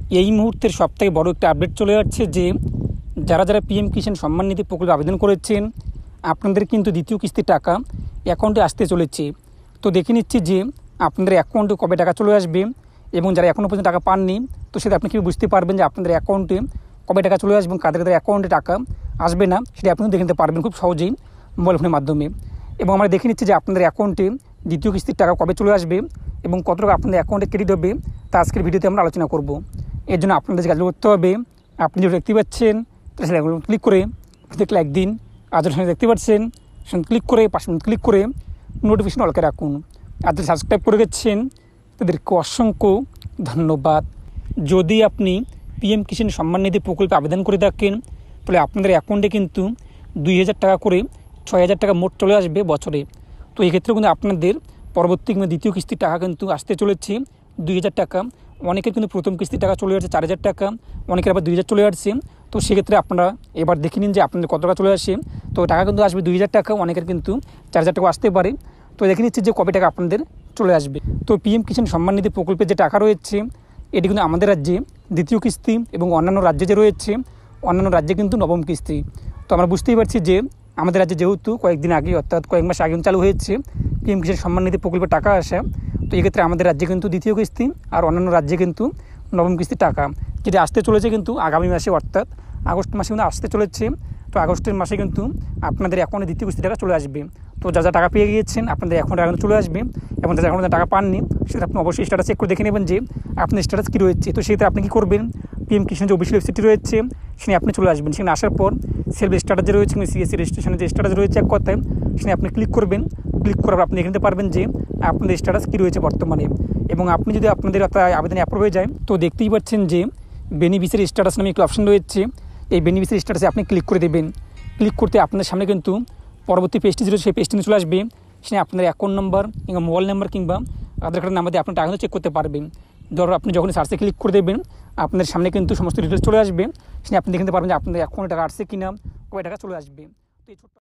এই মুহূর্তের সবথেকে বড় একটা আপডেট চলে যাচ্ছে যে যারা যারা পিএম কিষাণ সম্মান নিধি প্রকল্পে আবেদন করেছেন আপনাদের কিন্তু দ্বিতীয় কিস্তির টাকা অ্যাকাউন্টে আসতে চলেছে। তো দেখে নিচ্ছি যে আপনাদের অ্যাকাউন্টে কবে টাকা চলে আসবে এবং যারা এখনও পর্যন্ত টাকা পাননি তো সেটা আপনি কীভাবে বুঝতে পারবেন যে আপনাদের অ্যাকাউন্টে কবে টাকা চলে আসবে এবং কাদের কাদের অ্যাকাউন্টে টাকা আসবে না সেটা আপনি দেখে নিতে পারবেন খুব সহজেই মোবাইল ফোনের মাধ্যমে। এবং আমরা দেখে নিচ্ছি যে আপনাদের অ্যাকাউন্টে দ্বিতীয় কিস্তির টাকা কবে চলে আসবে এবং কত টাকা আপনাদের অ্যাকাউন্টে ক্রেডিট হবে তা আজকের ভিডিওতে আমরা আলোচনা করব। এর জন্য আপনাদের যে কাজগুলো করতে হবে, আপনি যেটা দেখতে পাচ্ছেন তাহলে ক্লিক করে দেখলে একদিন আজের সঙ্গে দেখতে পাচ্ছেন সেখানে ক্লিক করে 5 মিনিট ক্লিক করে নোটিফিকেশন অলকে রাখুন। আর যারা সাবস্ক্রাইব করে গেছেন তাদেরকে অসংখ্য ধন্যবাদ। যদি আপনি পিএম কিষাণ সম্মান নিধি প্রকল্পে আবেদন করে থাকেন তাহলে আপনাদের অ্যাকাউন্টে কিন্তু 2000 টাকা করে 6000 টাকা মোট চলে আসবে বছরে। তো এই ক্ষেত্রে কিন্তু আপনাদের পরবর্তী দ্বিতীয় কিস্তির টাকা কিন্তু আসতে চলেছে 2000 টাকা। অনেকের কিন্তু প্রথম কিস্তির টাকা চলে যাচ্ছে 4000 টাকা, অনেকের আবার 2000 চলে আসছে। তো সেক্ষেত্রে আপনারা এবার দেখে নিন যে আপনাদের কত টাকা চলে আসে। তো টাকা কিন্তু আসবে 2000 টাকা, অনেকের কিন্তু 4000 টাকা আসতে পারে। তো দেখে নিচ্ছি যে কবে টাকা আপনাদের চলে আসবে। তো পিএম কিষাণ সম্মান নিধি প্রকল্পের যে টাকা রয়েছে এটি কিন্তু আমাদের রাজ্যে দ্বিতীয় কিস্তি এবং অন্যান্য রাজ্যে যে রয়েছে অন্যান্য রাজ্যে কিন্তু নবম কিস্তি। তো আমরা বুঝতেই পারছি যে আমাদের রাজ্যে যেহেতু কয়েকদিন আগে অর্থাৎ কয়েক মাস আগে চালু হয়েছে পিএম কিষাণ সম্মান নিধি প্রকল্পের টাকা আসা, তো এক্ষেত্রে আমাদের রাজ্যে কিন্তু দ্বিতীয় কিস্তি আর অন্যান্য রাজ্যে কিন্তু নবম কিস্তির টাকা যেটা আসতে চলেছে কিন্তু আগামী মাসে অর্থাৎ আগস্ট মাসে কিন্তু আসতে চলেছে। তো আগস্টের মাসে কিন্তু আপনাদের অ্যাকাউন্টে দ্বিতীয় কিস্তি টাকা চলে আসবে। তো যা যা টাকা পেয়ে গিয়েছেন আপনাদের অ্যাকাউন্টে এখন চলে আসবে এবং যারা এখনও টাকা পাননি সেটা আপনি অবশ্যই স্ট্যাটাস চেক করে দেখে নেবেন যে আপনার স্ট্যাটাস কী রয়েছে। তো সেক্ষেত্রে আপনি কী করবেন, পিএম কিষাণ যে অফিসিয়াল ওয়েবসাইটটি রয়েছে সেখানে আপনি চলে আসবেন। সেখানে আসার পর সেলফ স্ট্যাটাস যে রয়েছে সিএসসি রেজিস্ট্রেশনের যে স্ট্যাটাস রয়েছে এক কথায় সেখানে আপনি ক্লিক করবেন। ক্লিক করার আপনি দেখে নিতে পারবেন যে আপনাদের স্ট্যাটাস কী রয়েছে বর্তমানে। এবং আপনি যদি আপনাদের আবেদন অ্যাপ্রুভ হয়ে যায় তো দেখতেই পাচ্ছেন যে বেনিফিশিয়ারি স্ট্যাটাস নামে একটি অপশন রয়েছে। এই বেনিফিশিয়ারি স্ট্যাটাসে আপনি ক্লিক করে দেবেন। ক্লিক করতে আপনাদের সামনে কিন্তু পরবর্তী পেজটি রয়েছে সেই পেজটি চলে আসবে। সেখানে আপনাদের অ্যাকাউন্ট নাম্বার কিংবা মোবাইল নাম্বার কিংবা আধার কার্ডের নাম্বার দিয়ে আপনার টাকা চেক করতে পারবেন। ধরো আপনি যখন সার্চে ক্লিক করে দেবেন আপনাদের সামনে কিন্তু সমস্ত ডিটেলস চলে আসবে। সেখানে আপনি দেখতে পারবেন যে আপনাদের অ্যাকাউন্টে টাকা আসছে কিনা, কয় টাকা চলে আসবে। তো এই ছোট্ট